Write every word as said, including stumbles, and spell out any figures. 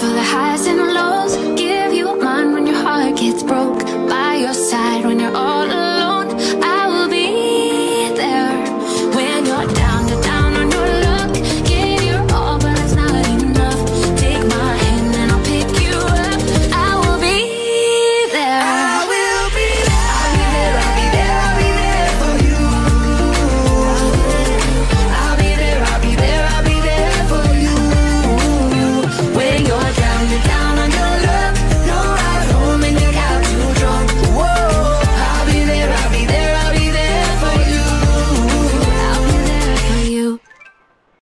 full of highs and lows. Give you mine when your heart gets broke. By your side when you're all alone. I will be there when you're down.